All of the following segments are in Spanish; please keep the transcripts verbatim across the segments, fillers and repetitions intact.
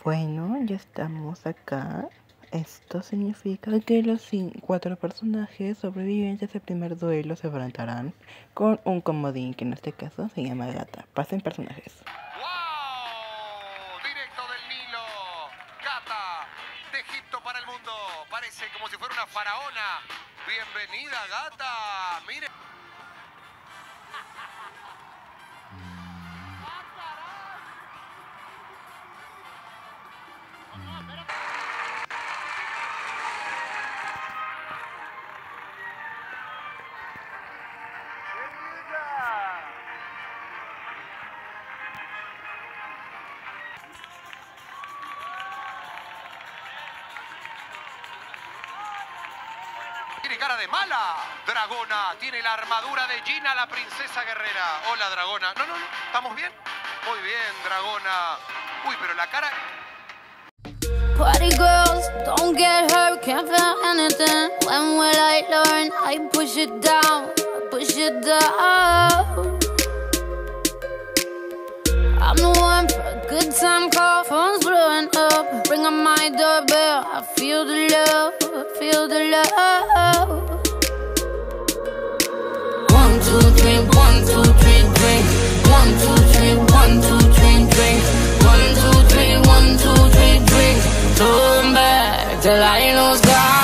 Bueno, ya estamos acá. Esto significa que los cinco, cuatro personajes sobrevivientes del primer duelo se enfrentarán con un comodín que en este caso se llama Gata. Pasen personajes. ¡Wow! Directo del Nilo. Gata, de Egipto para el mundo. Parece como si fuera una faraona. Bienvenida, Gata. Mire. Tiene cara de mala. Dragona tiene la armadura de Gina, la princesa guerrera. Hola, Dragona. No, no, no. ¿Estamos bien? Muy bien, Dragona. Uy, pero la cara... Party girls, don't get hurt, can't feel anything. When will I learn? I push it down, I push it down. I'm the one for a good time call, phone's blowing up. Ring on my doorbell, I feel the love, I feel the love. One, two, three, one, two, three, drink. One, two, three, one, two, three, drink. One, two, three, one, two, three, drink. Turn back till I lose God.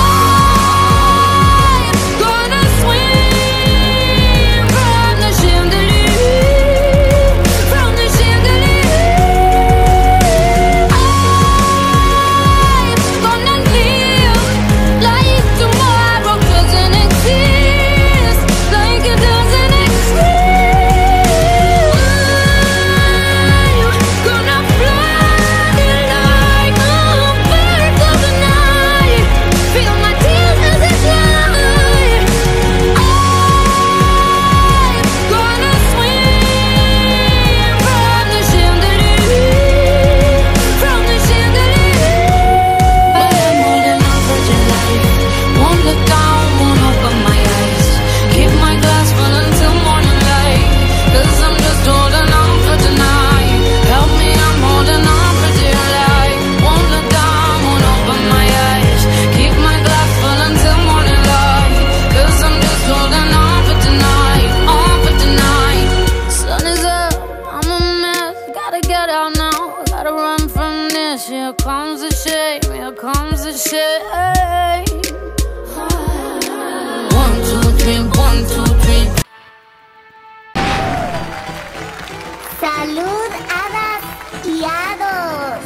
Here comes the shame, here comes the shame. One, two, three, one, two, three. Salud, hadas y hados.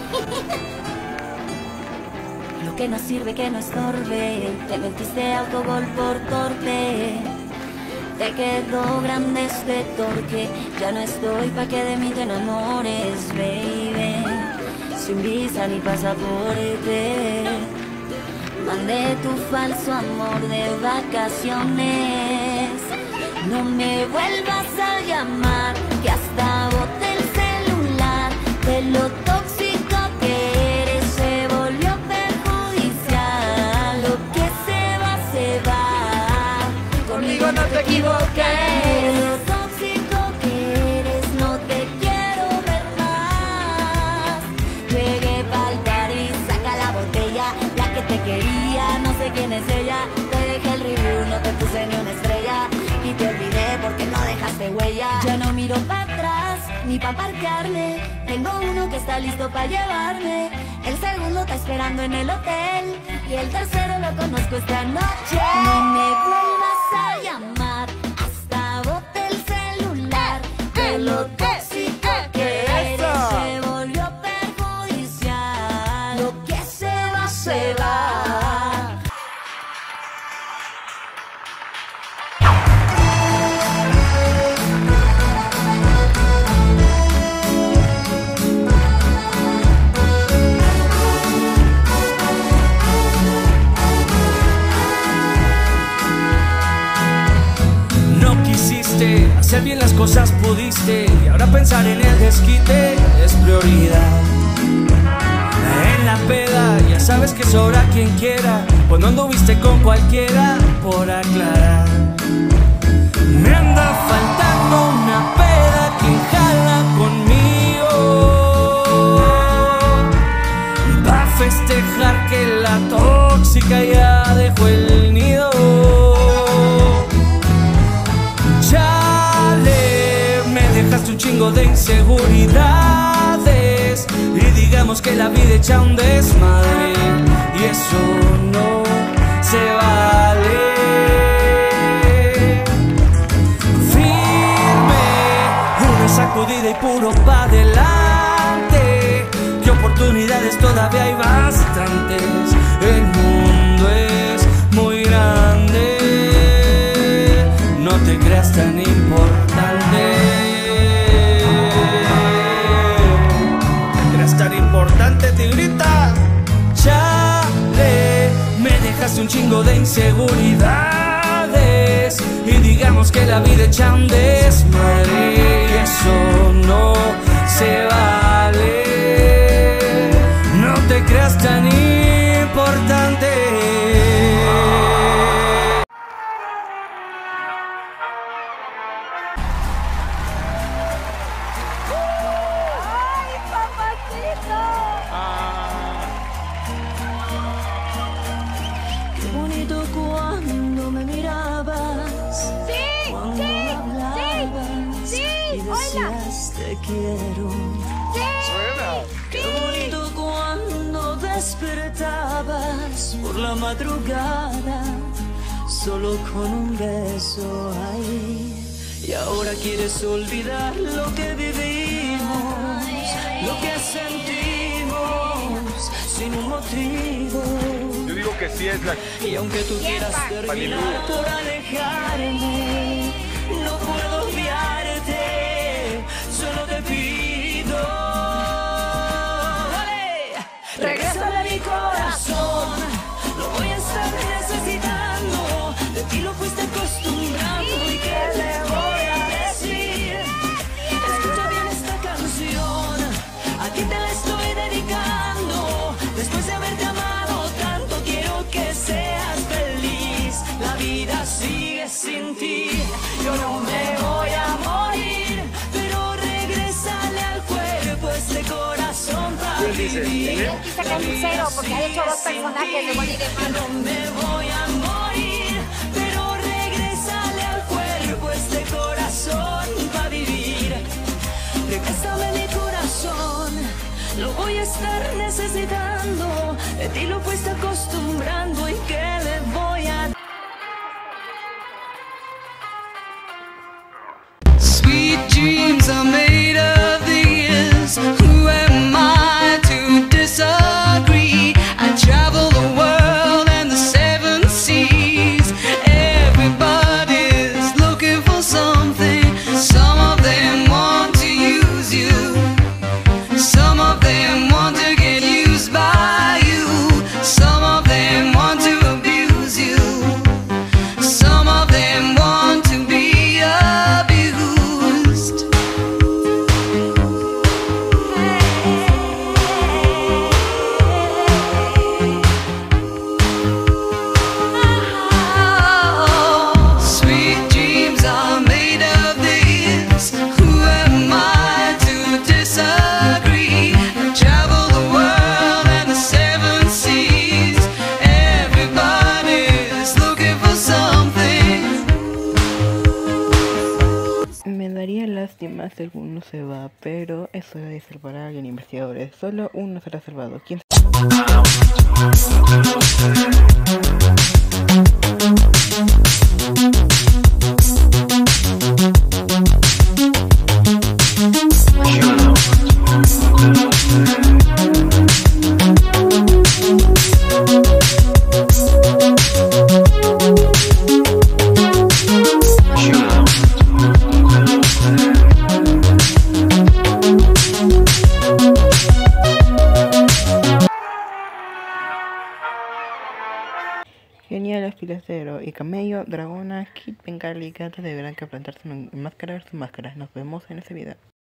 Lo que no sirve, que no estorbe. Te metiste autogol por torpe. Te quedó grande este torque. Ya no estoy pa' que de mí te enamores, baby. Sin visa ni pasaporte, mandé tu falso amor de vacaciones. No me vuelvas a llamar, que hasta boté el celular. De lo tóxico que eres se volvió perjudicial. Lo que se va, se va. Conmigo no te equivoques. Lo tóxico que eres, no te quiero ver más. Llegué pa'l party, saca la botella. La que te quería, no sé quién es ella. Te dejé el review, no te puse ni una estrella. Y te olvidé porque no dejaste huella. Ya no miro para atrás, ni pa' parquearme. Tengo uno que está listo pa' llevarme. El segundo está esperando en el hotel. Y el tercero lo conozco esta noche. No me vuelvas a llamar, hasta boté el celular. De lo tóxico que eres se volvió perjudicial. Lo que se va, se va. Hacer bien las cosas pudiste y ahora pensar en el desquite es prioridad. En la peda ya sabes que sobra quien quiera, pues no anduviste con cualquiera, por aclarar. Me anda faltando una peda que jala conmigo. inseguridades y digamos que la vida echa un desmadre y eso no se vale. Firme, una sacudida y puro pa' adelante, que oportunidades todavía hay bastantes, el mundo es muy grande, no te creas tan importante. Tan importante, tigrita. Chale, me dejaste un chingo de inseguridades y digamos que la vida echa un desmadre y eso no se vale. No te creas tan importante. Te quiero. Sí. Qué bonito cuando despertabas por la madrugada, solo con un beso ahí. Y ahora quieres olvidar lo que vivimos, lo que sentimos, sin un motivo. Yo digo que sí es la... Y aunque tú quieras terminar por alejarme, no puedo obviarte. Solo te pido, ¡vale! Regrésale a mi corazón, lo voy a estar necesitando. De ti lo fuiste acostumbrando y qué le voy a decir. Escucha bien esta canción, a ti te la estoy dedicando. Después de haberte amado tanto, quiero que seas feliz. La vida sigue sin ti, yo no me voy a morir, pero regresale al cuerpo este corazón para vivir. Él quise carnicero porque ha hecho dos personajes de Molly de Mano. No me voy a morir, pero regresale al cuerpo este corazón para vivir. Regrésame mi corazón, lo voy a estar necesitando. De ti lo fuiste acostumbrando y qué le voy a... Sweet dreams are made of these. Who am I to disagree? I travel the world and the seven seas. Everybody's looking for something. Some of them want to use you. Some of them want to get used by you. Some of them want to abuse you. Some of them want to be abused. Sweet dreams are made of this. Who am I to disagree? I travel the world and the seven seas. Everybody's looking for something. Me daría lástima si alguno se va, pero eso debe ser para alguien investigadores. Solo uno será salvado. ¿Quién? Genial, Espilacero y Camello, Dragona, Kid, Bengali y Gata deberán que plantarse en máscaras sus máscaras. Nos vemos en ese video.